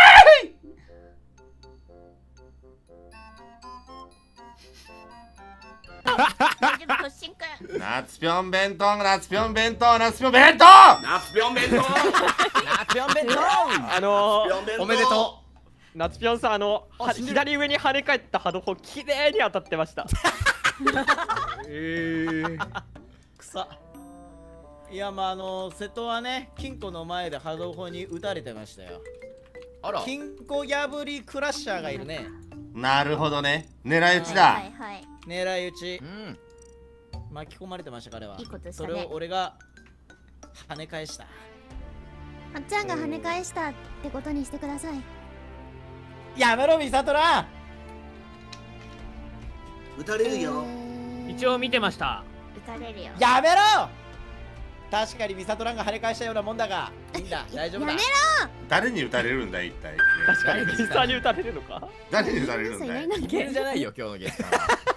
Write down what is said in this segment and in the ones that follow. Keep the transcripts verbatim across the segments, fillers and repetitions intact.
大丈夫突進くん。 夏ぴょん弁当夏ぴょん弁当夏ぴょん弁当夏ぴょん弁当夏ぴょん弁当あのぴょん弁当おめでと夏ぴょんさん、あのは左上に跳ね返った波動砲きれいに当たってました。 えー、くさ。いや、まああの瀬戸はね、金庫の前で波動砲に撃たれてましたよ。 あら金庫破りクラッシャーがいるね。 なるほどね、狙い撃ちはだ。 いはい。 狙い撃ちうん巻き込まれてました彼は。 いいことしたねそれを俺が跳ね返した。 まっちゃんが跳ね返したってことにしてください。 やめろミサトラ。 撃たれるよ。 一応見てました。 撃たれるよ。 やめろ。確かにミサトランが跳ね返したようなもんだが、いいんだ、大丈夫だ。 やめろ。 誰に撃たれるんだ一体。 確かに実際に打たれるのか。 誰に撃たれるんだい。 いないんだっけ。 じゃないよ今日のゲスト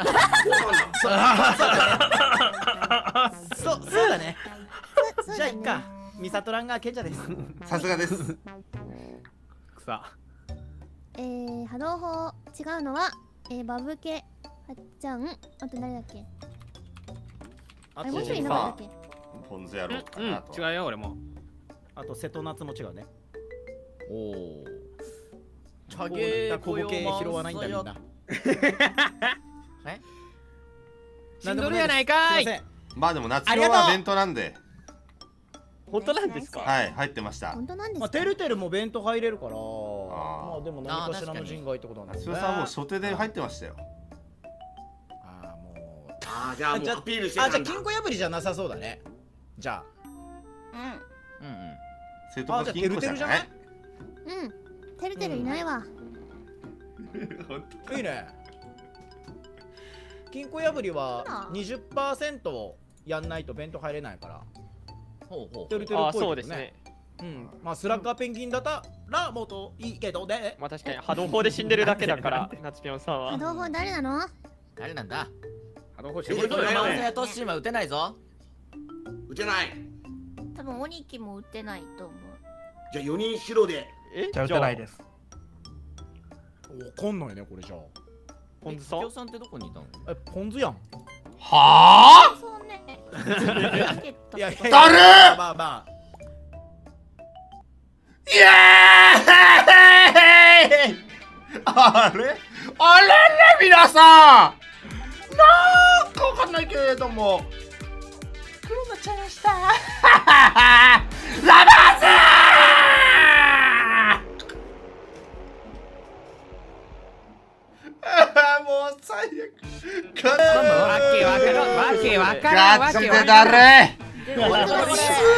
そ、そうだね。 そうじゃあいっか。ミサトランが賢者です。 さすがです。 くさ。 えー、波動砲違うのは、えー、バブケ、はっちゃん、あと誰だっけ。 ああれもう一人いなかったっけ。 ポン酢やろうかうん、 なと。 違うよ俺も。 あと瀬戸夏も違うね。 おおチャゲー小ボケ拾わないんだみんな。 え死んどるやないかい。すいません。 まあでも夏ありがとう用は弁当なんで、 本当なんですか。 はい入ってました。 本当なんですまあ、 か。 てるてるも弁当入れるから、 ーまあでも何かしらの人外ってことなんです夏用さんもう初手で入ってましたよ。 ああ、もう。 あーじゃあもうじゃアピールしてあ、 たんだじゃあ金庫破りじゃなさそうだね。じゃうん。 うんうん生徒が金庫じゃない。 うん。てるてるいないわ。 あ、いいね。金庫破りは にじゅっパーセント やんないと弁当入れないから。 ほうほうてるてるっあ、 ぽいけどね。 そうですね。 うん。まあスラッガーペンギンだったらもっといいけどね。 まあ確かに波動砲で死んでるだけだから夏ぴょんさんは。 波動砲誰なの。 誰なんだ波動砲えこれマウスね。 やトッシーは撃てないぞ撃てない多分鬼木も撃ってないと思う。 じゃあよにん白でえ、 じゃあ打てないです。 わかんないねこれじゃあ。 ポン酢さん。 さんってどこにいたのえ、ポン酢やん。 はあ。 そうね。 いやいやいやだるーまあまあ。 イエーイ。あれあれね皆さん。なんかわかんないけれども黒になっちゃいました。ラバーズー。もう最悪。 わけわからんわけわからんわガチでけわからん。 だれ。 本当だね。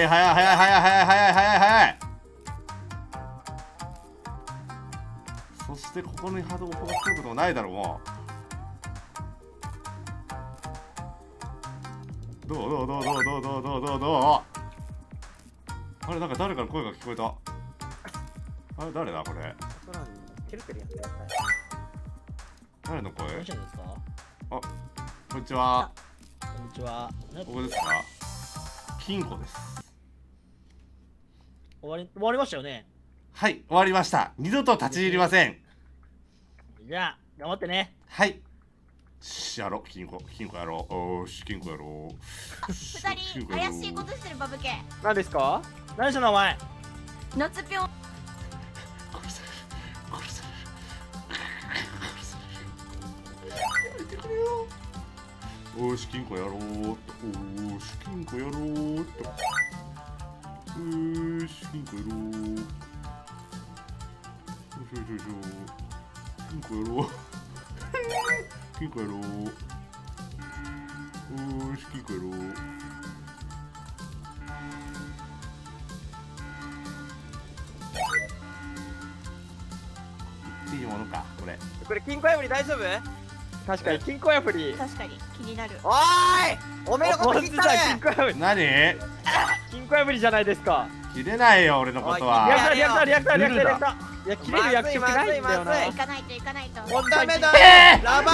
はいはいはいはいはいはいはいはいはい。そしてここに波動砲が来ることもないだろう。もうどうどうどうどうどうどうどうどうどうあれなんか誰かの声が聞こえた。あれ誰だこれ。 てるてるやってください。 誰の声。 どうしたんですか。 あ、こんにちは。 こんにちは。 ここですか。金庫です。 終わり終わりましたよね。 はい、終わりました。二度と立ち入りません。 じゃあ頑張ってね。 はい。しやろう、金庫、金庫やろう。おーし、金庫やろう。 二人怪しいことしてるバブケ。 何ですか？ 何したのお前。 夏ぴょん。 殺される、殺される。おーし、金庫やろうっと。おーし、金庫やろうっと。おーし、金庫やろう。よいしょよいしょよいしょ。金庫やろう。金庫やろう。おーし、金庫やろう。いいものか、これ。 これ金庫破り大丈夫？確かに金庫破り。 確かに気になる。 おーいおめえのこと聞いた金ね庫破り。 何？ 金庫破りじゃないですか。 切れないよ、俺のことリアクは。 ターリアクターリアクターリアクターリアクター。いや切れる役職ないんだよな。 まずいまずい行かないと行かないと。 もうダメだえーラバ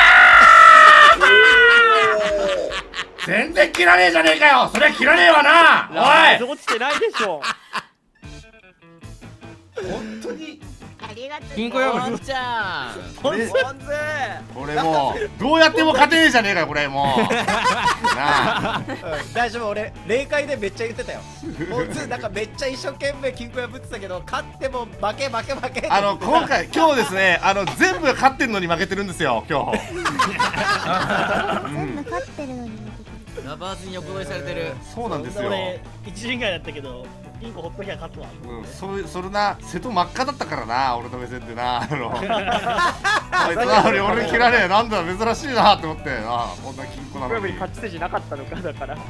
全然切らねえじゃねえかよ。それは切らねえわな。おい。 落ちてないでしょ。 本当に。 ありがとう。 金庫破り。 ちゃんこれ、 ポンズ俺もうどうやっても勝てねえじゃねえかよ、これもう。なあ。 大丈夫、俺霊界でめっちゃ言ってたよ。もうずなんかめっちゃ一生懸命金庫破ってたけど、勝っても負け負け負け。 あの今回今日ですね、あの全部勝ってんのに負けてるんですよ、今日。 全部勝ってるのに負けてる。 ラバーズに横取りされてるそうなんですよ。 俺一陣外だったけど、金庫ほっときゃ勝つわ。 うん、そうそれな、瀬戸真っ赤だったからな、俺の目線でな。あのあいつなのに俺に切らねえ、なんだ珍しいなって思ってな、こんな金庫なのに。 金庫破り勝ち筋なかったのかだから。